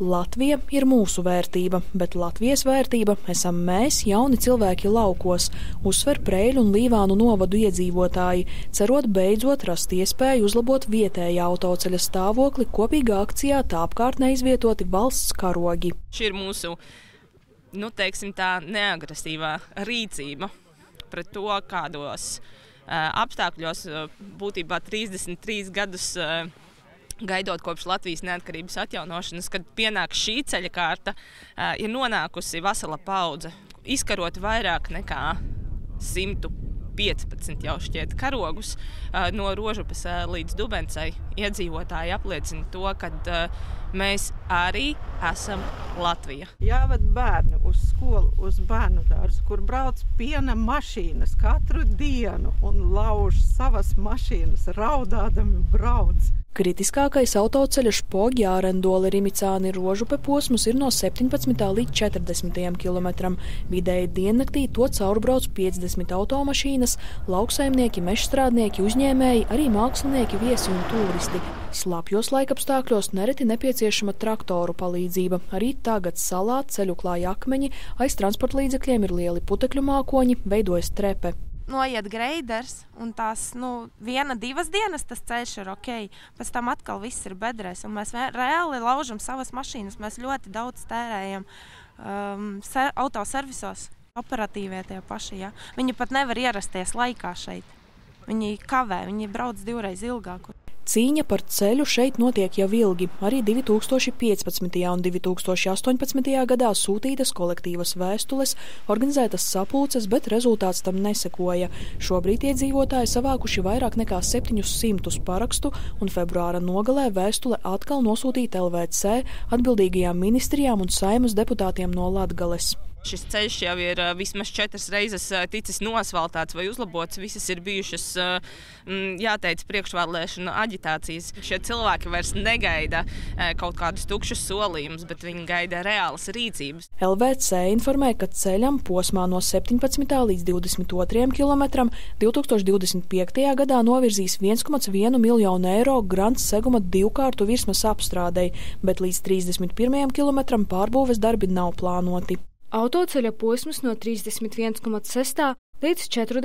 Latvija ir mūsu vērtība, bet Latvijas vērtība esam mēs, jauni cilvēki laukos, uzsver Preiļu un Līvānu novadu iedzīvotāji, cerot beidzot rast iespēju uzlabot vietējā autoceļa stāvokli kopīgā akcijā tā apkārtnē izvietoti valsts karogi. Šī ir mūsu, teiksim tā, neagresīvā rīcība pret to, kādos apstākļos būtībā 33 gadus gaidot kopš Latvijas neatkarības atjaunošanas, kad pienāk šī ceļa kārta, ir nonākusi vesela paudze, izkarot vairāk nekā 115 jau šķiet karogus no Rožupes līdz Dubencai. Iedzīvotāji apliecina to, ka mēs arī esam Latvija. Jāved bērni uz skolu, uz bērnu dārzu, kur brauc piena mašīnas katru dienu un lauž savas mašīnas, raudādami brauc. Kritiskākais autoceļa Špogi–Ārendole–Rimicāni–Rožupe posms ir no 17. līdz 40. kilometram. Vidēji diennaktī to caurbrauc 50 automašīnas, lauksaimnieki, mežstrādnieki, uzņēmēji, arī mākslinieki, viesi un turisti. Slapjos laikapstākļos nereti nepieciešama traktoru palīdzība. Arī tagad salā ceļu klāja akmeņi, aiz transportlīdzekļiem ir lieli putekļu mākoņi, veidojas trepe. Noiet greiders, un tās 1–2 dienas tas ceļš ir ok. Pēc tam atkal viss ir bedrēs, un mēs reāli laužam savas mašīnas. Mēs ļoti daudz tērējam autoservisos, operatīvie tie paši. Ja? Viņi pat nevar ierasties laikā šeit. Viņi kavē, viņi brauc 2 reizes ilgāk. Cīņa par ceļu šeit notiek jau ilgi. Arī 2015. un 2018. gadā sūtītas kolektīvas vēstules, organizētas sapulces, bet rezultāts tam nesekoja. Šobrīd iedzīvotāji savākuši vairāk nekā 700 parakstu, un februāra nogalē vēstule atkal nosūtīta LVC, atbildīgajām ministrijām un Saeimas deputātiem no Latgales. Šis ceļš jau ir vismaz 4 reizes ticis nosvaltāts vai uzlabots. Visas ir bijušas, jāteic, priekšvēlēšana aģitācijas. Šie cilvēki vairs negaida kaut kādus tukšus solījumus, bet viņi gaida reālas rīcības. LVC informē, ka ceļam posmā no 17. līdz 22. kilometram 2025. gadā novirzīs 1,1 miljonu eiro grants seguma 2-kārtu virsmas apstrādei, bet līdz 31. kilometram pārbūves darbi nav plānoti. Autoceļa posms no 31,6 līdz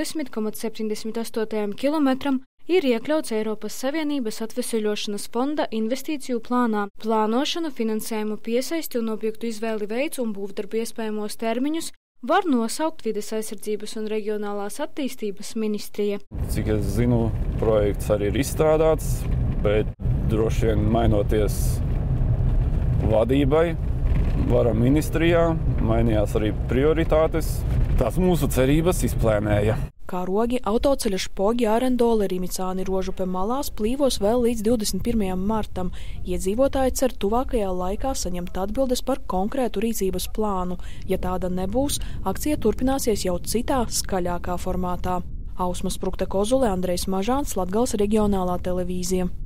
40,78 kilometram ir iekļauts Eiropas Savienības atveseļošanas fonda investīciju plānā. Plānošanu, finansējumu piesaisti un objektu izvēli veids un būvdarbu iespējamos termiņus var nosaukt Vides aizsardzības un reģionālās attīstības ministrija. Cik es zinu, projekts arī ir izstrādāts, bet droši vien mainoties vadībai, vara ministrijā, mainījās arī prioritātes. Tās mūsu cerības izplēnēja. Karogi autoceļa Špogi–Ārendole–Rimicāni–Rožupe malās plīvos vēl līdz 21. martam. Iedzīvotāji cer tuvākajā laikā saņemt atbildes par konkrētu rīcības plānu. Ja tāda nebūs, akcija turpināsies jau citā, skaļākā formātā. Ausma Sprukte Kozule, Andrejs Mažāns, Latgales reģionālā televīzija.